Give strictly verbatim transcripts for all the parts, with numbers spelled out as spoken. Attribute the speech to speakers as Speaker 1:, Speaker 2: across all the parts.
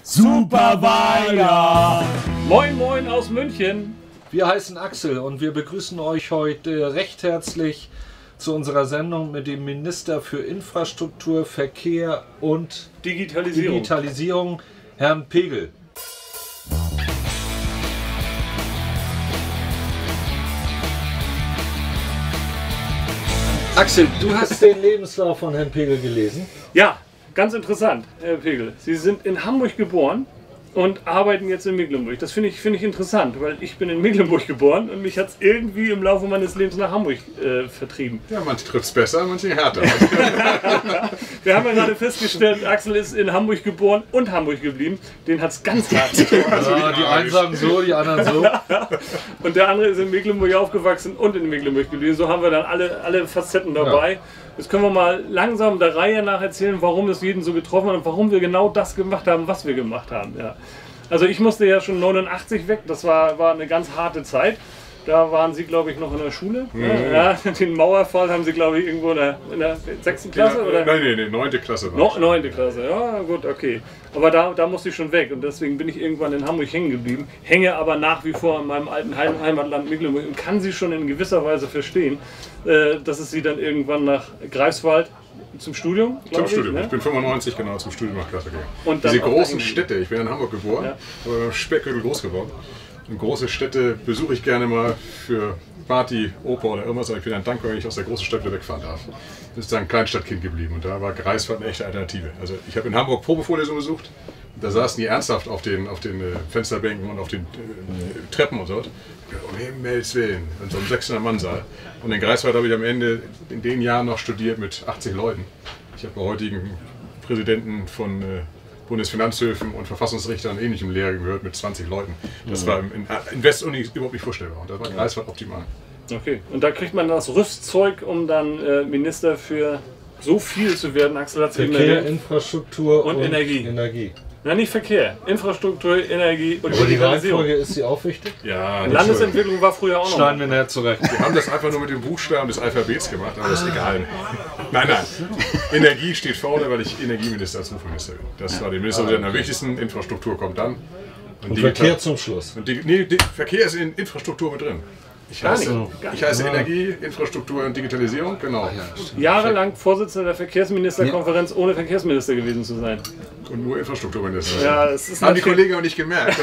Speaker 1: Super Weiler!
Speaker 2: Moin Moin aus München!
Speaker 3: Wir heißen Axel und wir begrüßen euch heute recht herzlich zu unserer Sendung mit dem Minister für Infrastruktur, Verkehr und
Speaker 2: Digitalisierung,
Speaker 3: Digitalisierung Herrn Pegel. Axel, du hast den Lebenslauf von Herrn Pegel gelesen?
Speaker 2: Ja, ganz interessant, Herr Pegel. Sie sind in Hamburg geboren und arbeiten jetzt in Mecklenburg. Das finde ich, find ich interessant, weil ich bin in Mecklenburg geboren und mich hat es irgendwie im Laufe meines Lebens nach Hamburg äh, vertrieben.
Speaker 4: Ja, manche trifft es besser, manche härter.
Speaker 2: Wir haben ja gerade festgestellt, Axel ist in Hamburg geboren und Hamburg geblieben. Den hat es ganz hart getroffen.
Speaker 3: Also ja, die einen sagen so, die anderen so.
Speaker 2: Und der andere ist in Mecklenburg aufgewachsen und in Mecklenburg geblieben. So haben wir dann alle, alle Facetten dabei. Ja. Jetzt können wir mal langsam der Reihe nach erzählen, warum es jeden so getroffen hat und warum wir genau das gemacht haben, was wir gemacht haben. Ja. Also ich musste ja schon neunundachtzig weg, das war, war eine ganz harte Zeit. Da waren Sie, glaube ich, noch in der Schule. Mhm. Ja, den Mauerfall haben Sie, glaube ich, irgendwo in der, in der sechsten Klasse?
Speaker 4: Ja,
Speaker 2: oder?
Speaker 4: Nein, nein, nein, neunte Klasse war
Speaker 2: Noch neunte Klasse, ja gut, okay. Aber da, da musste ich schon weg und deswegen bin ich irgendwann in Hamburg hängen geblieben. Hänge aber nach wie vor in meinem alten Heim Heimatland Mecklenburg und kann Sie schon in gewisser Weise verstehen, äh, dass es Sie dann irgendwann nach Greifswald zum Studium,
Speaker 4: Zum
Speaker 2: ich,
Speaker 4: Studium.
Speaker 2: Ne?
Speaker 4: Ich bin fünfundneunzig genau zum Studium nach Greifswald gegangen.
Speaker 2: Und
Speaker 4: Diese großen Städte, ich bin in Hamburg geboren,
Speaker 2: ja.
Speaker 4: aber im Speckgürtel groß geworden. Und große Städte besuche ich gerne mal für Party, Oper oder irgendwas, aber ich bin dann dankbar, wenn ich aus der großen Stadt wieder wegfahren darf. Das ist dann ein Kleinstadtkind geblieben und da war Greifswald eine echte Alternative. Also ich habe in Hamburg Probevorlesungen besucht, da saßen die ernsthaft auf den, auf den äh, Fensterbänken und auf den äh, Treppen und so. Um Himmels Willen, in so einem sechshundert Mann Saal. Und in Greifswald habe ich am Ende in den Jahren noch studiert mit achtzig Leuten. Ich habe bei heutigen Präsidenten von äh, Bundesfinanzhöfen und Verfassungsrichtern und ähnlichem Lehrer gehört mit zwanzig Leuten. Das war in, in Westuni überhaupt nicht vorstellbar und das war Greifswald optimal.
Speaker 2: Okay, und da kriegt man das Rüstzeug, um dann äh, Minister für so viel zu werden. Axel hat es eben
Speaker 3: Verkehr,
Speaker 2: erwähnt.
Speaker 3: Infrastruktur
Speaker 2: und,
Speaker 3: und
Speaker 2: Energie.
Speaker 3: Energie.
Speaker 2: Na, nicht Verkehr, Infrastruktur, Energie und
Speaker 3: Aber die
Speaker 2: Digitalisierung.
Speaker 3: Reihenfolge, ist sie auch wichtig?
Speaker 4: Ja,
Speaker 2: Landesentwicklung war früher auch noch.
Speaker 3: Schneiden wir näher zurecht.
Speaker 4: Wir haben das einfach nur mit den Buchstaben des Alphabets gemacht, aber das ist egal. Nein, nein. Energie steht vorne, weil ich Energieminister als Rufminister bin. Das war der Minister, der am wichtigsten. Infrastruktur kommt dann.
Speaker 3: Und, und Verkehr zum Schluss.
Speaker 4: Und die, nee, die, Verkehr ist in Infrastruktur mit drin. Ich heiße, ich heiße Energie, Infrastruktur und Digitalisierung, genau.
Speaker 2: Jahrelang Vorsitzender der Verkehrsministerkonferenz, ohne Verkehrsminister gewesen zu sein.
Speaker 4: Und nur Infrastrukturminister.
Speaker 2: Ja, das ist
Speaker 4: haben die Kollegen aber nicht gemerkt.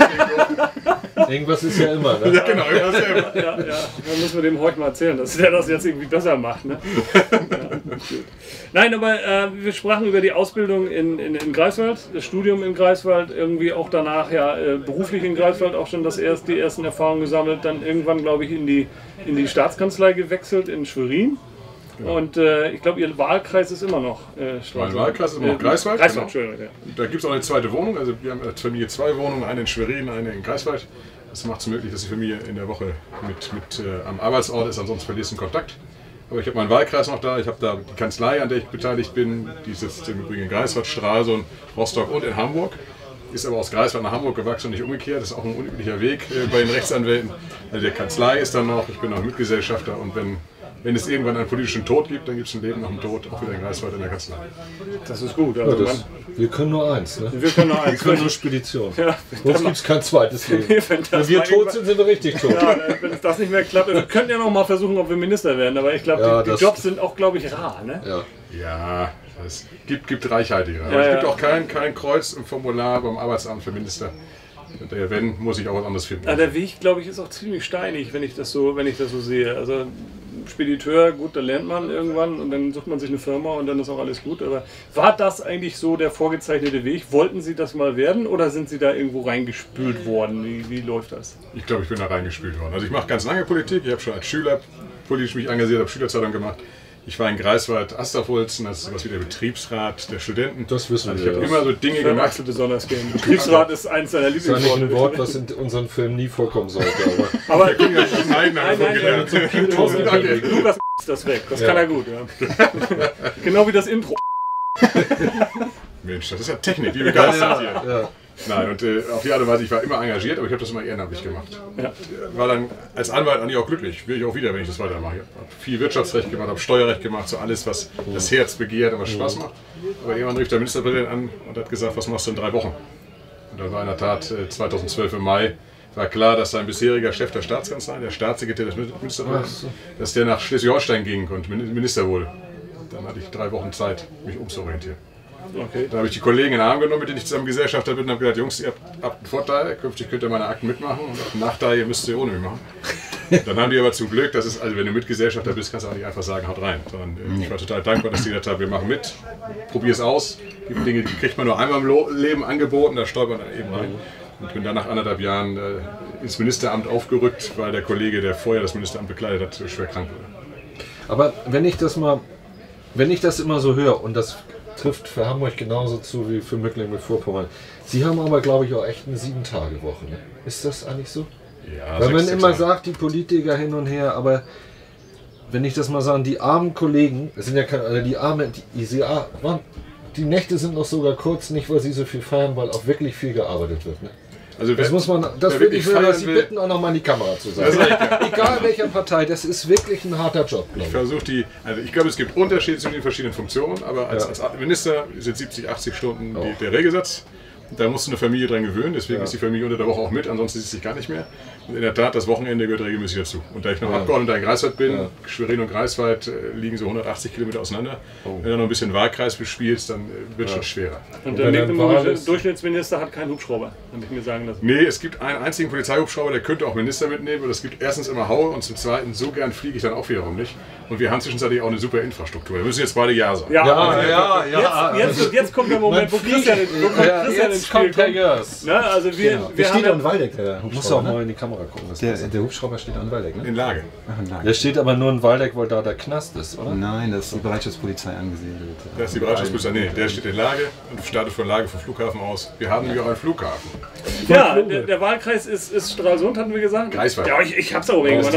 Speaker 3: Irgendwas ist ja immer, ne?
Speaker 4: Ja, genau, irgendwas ist ja immer.
Speaker 2: Ja, ja. Dann müssen wir dem heute mal erzählen, dass der das jetzt irgendwie besser macht. Ne? Ja. Nein, aber äh, wir sprachen über die Ausbildung in, in, in Greifswald, das Studium in Greifswald, irgendwie auch danach ja äh, beruflich in Greifswald auch schon das erst, die ersten Erfahrungen gesammelt, dann irgendwann, glaube ich, in die, in die Staatskanzlei gewechselt in Schwerin. Ja. Und äh, ich glaube, Ihr Wahlkreis ist immer noch äh,
Speaker 4: Mein Wahlkreis ist immer noch
Speaker 2: äh,
Speaker 4: Greifswald.
Speaker 2: Greifswald,
Speaker 4: Genau.
Speaker 2: Entschuldigung. Ja.
Speaker 4: Da gibt es auch eine zweite Wohnung. Also wir haben als Familie zwei Wohnungen, eine in Schwerin, eine in Greifswald. Das macht es möglich, dass die Familie in der Woche mit, mit äh, am Arbeitsort ist, ansonsten verlierst du den Kontakt. Aber ich habe meinen Wahlkreis noch da, ich habe da die Kanzlei, an der ich beteiligt bin, die sitzt im Übrigen in Greifswald, Stralsund, Rostock und in Hamburg. Ist aber aus Greifswald nach Hamburg gewachsen und nicht umgekehrt. Das ist auch ein unüblicher Weg äh, bei den Rechtsanwälten. Also der Kanzlei ist dann noch, ich bin auch Mitgesellschafter und wenn, wenn es irgendwann einen politischen Tod gibt, dann gibt es ein Leben nach dem Tod, auch wieder in Greifswald in der Kanzlei.
Speaker 2: Das ist gut. Also
Speaker 3: ja, das, wir können nur eins, ne?
Speaker 2: Wir können nur eins.
Speaker 3: Wir können nur Spedition.
Speaker 2: Ja,
Speaker 3: sonst gibt es kein zweites Leben. Wenn, wenn wir tot sind, sind wir richtig tot.
Speaker 2: Ja, wenn es das nicht mehr klappt, wir könnten ja noch mal versuchen, ob wir Minister werden, aber ich glaube,
Speaker 3: ja,
Speaker 2: die, die Jobs sind auch, glaube ich, rar, ne?
Speaker 4: Ja. Ja, es gibt, gibt reichhaltige. Aber
Speaker 2: ja,
Speaker 4: es gibt
Speaker 2: ja.
Speaker 4: auch kein, kein Kreuz im Formular beim Arbeitsamt für Minister. Wenn, muss ich auch was anderes finden.
Speaker 2: Ja, der Weg, glaube ich, ist auch ziemlich steinig, wenn ich das so, wenn ich das so sehe. Also Spediteur, gut, da lernt man irgendwann und dann sucht man sich eine Firma und dann ist auch alles gut. Aber war das eigentlich so der vorgezeichnete Weg? Wollten Sie das mal werden oder sind Sie da irgendwo reingespült worden? Wie, wie läuft das?
Speaker 4: Ich glaube, ich bin da reingespült worden. Also ich mache ganz lange Politik. Ich habe schon als Schüler politisch mich engagiert, habe Schülerzeitung gemacht. Ich war in Greifswald Asterholzen, das ist sowas wie der Betriebsrat der Studenten.
Speaker 3: Das wissen
Speaker 4: also
Speaker 3: wir.
Speaker 4: Ich habe immer so Dinge gemacht.
Speaker 2: Axel besonders gerne. Betriebsrat ist eins seiner Lieblingsworte.
Speaker 3: Das ist ein Wort, was in unseren Filmen nie vorkommen sollte. Aber,
Speaker 4: aber wir können ja nicht schneiden,
Speaker 2: nein, nein,
Speaker 4: gelernt.
Speaker 2: So okay. Lukas ist das weg. Das ja. kann er gut. Ja. Genau wie das Intro.
Speaker 4: Mensch, das ist ja Technik, die begeistert
Speaker 3: ja,
Speaker 4: hier.
Speaker 3: Ja.
Speaker 4: Nein, und äh, auf die Art und Weise, ich war immer engagiert, aber ich habe das immer ehrenamtlich gemacht.
Speaker 2: Ja.
Speaker 4: War dann als Anwalt eigentlich auch glücklich, will ich auch wieder, wenn ich das weitermache. Ich habe viel Wirtschaftsrecht gemacht, habe Steuerrecht gemacht, so alles, was das Herz begehrt und was Spaß macht. Aber irgendwann rief der Ministerpräsident an und hat gesagt, was machst du in drei Wochen? Und dann war in der Tat äh, zweitausendzwölf im Mai, war klar, dass sein bisheriger Chef der Staatskanzlei, der Staatssekretär des Ministerpräsidenten, so. dass der nach Schleswig-Holstein gehen konnte, Minister wurde. Dann hatte ich drei Wochen Zeit, mich umzuorientieren. Okay. Da habe ich die Kollegen in den Arm genommen, mit denen ich zusammen Gesellschafter bin und habe gesagt, Jungs, ihr habt, habt einen Vorteil, künftig könnt ihr meine Akten mitmachen und einen Nachteil, ihr müsst sie ohne mich machen. Dann haben die aber zum Glück, das ist, also wenn du Mitgesellschafter bist, kannst du auch nicht einfach sagen, haut rein. Sondern äh, ich war total dankbar, dass die gesagt haben, wir machen mit, probier es aus. Es gibt Dinge, die kriegt man nur einmal im Leben angeboten, da stolpert man eben rein. Und bin dann nach anderthalb Jahren äh, ins Ministeramt aufgerückt, weil der Kollege, der vorher das Ministeramt bekleidet hat, schwer krank wurde.
Speaker 3: Aber wenn ich das mal, wenn ich das immer so höre, und das trifft für Hamburg genauso zu wie für Mecklenburg-Vorpommern, Sie haben aber, glaube ich, auch echt eine Sieben-Tage-Woche. Ne? Ist das eigentlich so?
Speaker 4: Ja,
Speaker 3: weil man
Speaker 4: sechs,
Speaker 3: immer
Speaker 4: sechs
Speaker 3: sagt, die Politiker hin und her, aber wenn ich das mal sagen, die armen Kollegen, es sind ja keine, also die armen, die I C A, man, die Nächte sind noch sogar kurz, nicht weil sie so viel feiern, weil auch wirklich viel gearbeitet wird. Ne?
Speaker 4: Also
Speaker 3: das
Speaker 4: wer,
Speaker 3: muss man, das wirklich will, dass Sie
Speaker 4: will,
Speaker 3: bitten, auch noch mal in die Kamera zu sagen. Egal welcher Partei, das ist wirklich ein harter Job.
Speaker 4: Ich versuche die, also ich glaube, es gibt Unterschiede zwischen den verschiedenen Funktionen, aber als, ja. als Minister sind siebzig, achtzig Stunden die, der Regelsatz. Da musst du eine Familie dran gewöhnen, deswegen ja. ist die Familie unter der Woche auch mit, ansonsten sieht sie sich gar nicht mehr. Und in der Tat, das Wochenende gehört regelmäßig dazu. Und da ich noch ja. Abgeordneter in Greifswald bin, ja. Schwerin und Greifswald äh, liegen so hundertachtzig Kilometer auseinander. Oh. Wenn du noch ein bisschen Wahlkreis bespielst, dann äh, wird es ja. schon schwerer.
Speaker 2: Und, und der mecklenburgische Durchschnittsminister hat keinen Hubschrauber, habe ich mir sagen lassen.
Speaker 4: Nee, es gibt einen einzigen Polizeihubschrauber, der könnte auch Minister mitnehmen, aber es gibt erstens immer Haue und zum Zweiten, so gern fliege ich dann auch wiederum nicht. Und wir haben zwischenzeitlich auch eine super Infrastruktur. Wir müssen jetzt beide Ja sagen.
Speaker 2: Ja, ja, ja. ja, ja. Jetzt, jetzt, jetzt kommt der Moment, wo Christian ins Spiel kommt. Na, also wir,
Speaker 5: genau.
Speaker 2: wir
Speaker 5: der steht
Speaker 2: ja
Speaker 5: an Waldeck, der Hubschrauber.
Speaker 3: Muss auch mal in die Kamera gucken.
Speaker 5: Der, der Hubschrauber steht an Waldeck, ne?
Speaker 4: In Lage.
Speaker 5: Ach, in Lage.
Speaker 3: Der steht aber nur in Waldeck, weil da der Knast ist, oder?
Speaker 5: Nein, das ist die Bereitschaftspolizei angesiedelt.
Speaker 4: Das ist die Bereitschaftspolizei, nee, der steht in Lage und startet von Lage vom Flughafen aus. Wir haben nämlich auch einen Flughafen.
Speaker 2: Ja, der, der Wahlkreis ist, ist Stralsund, hatten wir gesagt.
Speaker 4: Greifswald.
Speaker 2: Ja, ich, ich hab's auch irgendwann.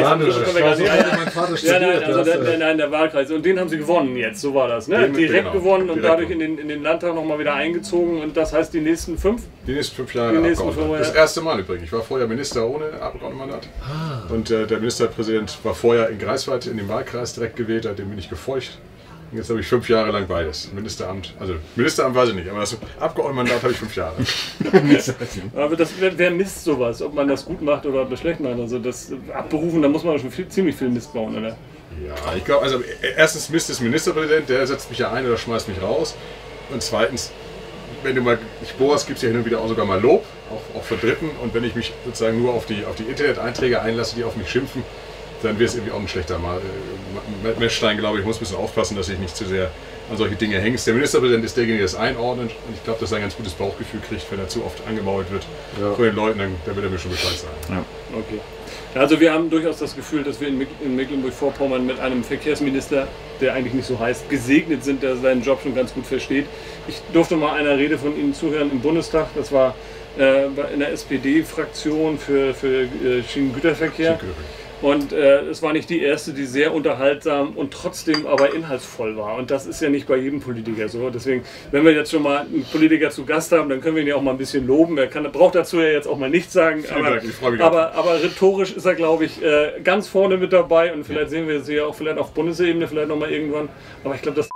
Speaker 2: Ja, nein, also der, nein, der Wahlkreis. Und den haben sie gewonnen jetzt, so war das. Ne?
Speaker 4: Den,
Speaker 2: Direkt
Speaker 4: genau.
Speaker 2: gewonnen und
Speaker 4: Direkt
Speaker 2: dadurch in den, in den Landtag nochmal wieder eingezogen. Und das heißt, die nächsten fünf?
Speaker 4: Die nächsten fünf Jahre.
Speaker 2: Die nächsten fünf,
Speaker 4: das erste Mal übrigens. Ich war vorher Minister ohne Abgeordnetenmandat. Ah. Und äh, der Ministerpräsident war vorher in Greifswald in dem Wahlkreis direkt gewählt, dem bin ich gefolgt. Und jetzt habe ich fünf Jahre lang beides. Ministeramt, also Ministeramt weiß ich nicht, aber das Abgeordnetenmandat habe ich fünf Jahre.
Speaker 2: Aber das, wer, wer misst sowas, ob man das gut macht oder ob das schlecht macht? Also das abberufen, da muss man schon viel, ziemlich viel Mist bauen, oder?
Speaker 4: Ja, ich glaube, also erstens misst das Ministerpräsident, der setzt mich ja ein oder schmeißt mich raus. Und zweitens, wenn du mal dich bohrst, gibt es ja hin und wieder auch sogar mal Lob, auch, auch von Dritten. Und wenn ich mich sozusagen nur auf die, auf die Internet-Einträge einlasse, die auf mich schimpfen, dann wäre es irgendwie auch ein schlechter Matchstein, glaube ich. Ich muss ein bisschen aufpassen, dass ich nicht zu sehr an solche Dinge hängst. Der Ministerpräsident ist derjenige, der es einordnet. Und ich glaube, dass er ein ganz gutes Bauchgefühl kriegt, wenn er zu oft angemault wird ja. von den Leuten, dann, dann wird er mir schon Bescheid sagen.
Speaker 2: Ja. Okay. Also wir haben durchaus das Gefühl, dass wir in Mecklenburg-Vorpommern mit einem Verkehrsminister, der eigentlich nicht so heißt, gesegnet sind, der seinen Job schon ganz gut versteht. Ich durfte mal einer Rede von Ihnen zuhören im Bundestag. Das war äh, in der S P D-Fraktion für, für äh, Schienengüterverkehr. Und äh, es war nicht die erste, die sehr unterhaltsam und trotzdem aber inhaltsvoll war. Und das ist ja nicht bei jedem Politiker so. Deswegen, wenn wir jetzt schon mal einen Politiker zu Gast haben, dann können wir ihn ja auch mal ein bisschen loben. Er kann, braucht dazu ja jetzt auch mal nichts sagen. Aber,
Speaker 4: Dank, ich freu mich
Speaker 2: aber, aber rhetorisch ist er, glaube ich, äh, ganz vorne mit dabei. Und vielleicht ja. sehen wir sie ja auch vielleicht auf Bundesebene, vielleicht nochmal irgendwann. Aber ich glaube, das...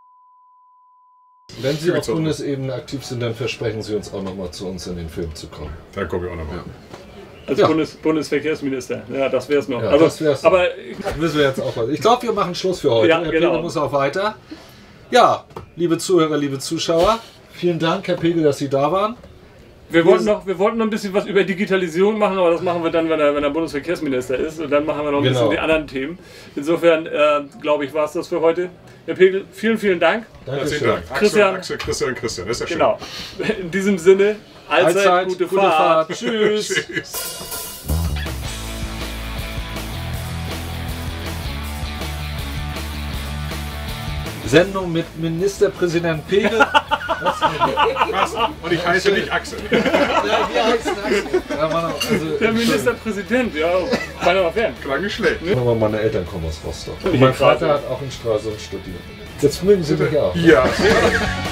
Speaker 3: Wenn Sie auf Bundesebene aktiv sind, dann versprechen Sie uns auch nochmal zu uns in den Film zu kommen.
Speaker 4: Da komme ich auch nochmal. Ja.
Speaker 2: Als ja. Bundes Bundesverkehrsminister. Ja, das wäre es noch.
Speaker 3: Ja,
Speaker 2: also,
Speaker 3: das wär's aber noch. Müssen wir jetzt auch was. Ich glaube, wir machen Schluss für heute.
Speaker 2: Ja,
Speaker 3: Herr
Speaker 2: genau.
Speaker 3: Pegel muss auch weiter. Ja, liebe Zuhörer, liebe Zuschauer, vielen Dank, Herr Pegel, dass Sie da waren.
Speaker 2: Wir wollten, noch, wir wollten noch ein bisschen was über Digitalisierung machen, aber das machen wir dann, wenn er, wenn er Bundesverkehrsminister ist. Und dann machen wir noch ein genau. bisschen die anderen Themen. Insofern, äh, glaube ich, war es das für heute. Herr Pegel, vielen, vielen Dank.
Speaker 4: Herzlichen Dank.
Speaker 2: Christian,
Speaker 4: Axel, Christian, Christian, das ist ja schön.
Speaker 2: Genau. In diesem Sinne, allzeit, allzeit gute, gute Fahrt. Fahrt. Tschüss.
Speaker 4: Tschüss.
Speaker 3: Sendung mit Ministerpräsident Pegel.
Speaker 4: Was? Und ich heiße nicht Axel.
Speaker 3: Ja, wir heißen Axel. Ja, Mann, also,
Speaker 2: der Ministerpräsident, ja, kann aber fern.
Speaker 4: Klang nicht schlecht.
Speaker 3: Ne? Aber meine Eltern kommen aus Rostock. Und mein Vater hat auch in Stralsund studiert. Jetzt mögen Sie mich auch.
Speaker 4: Ja.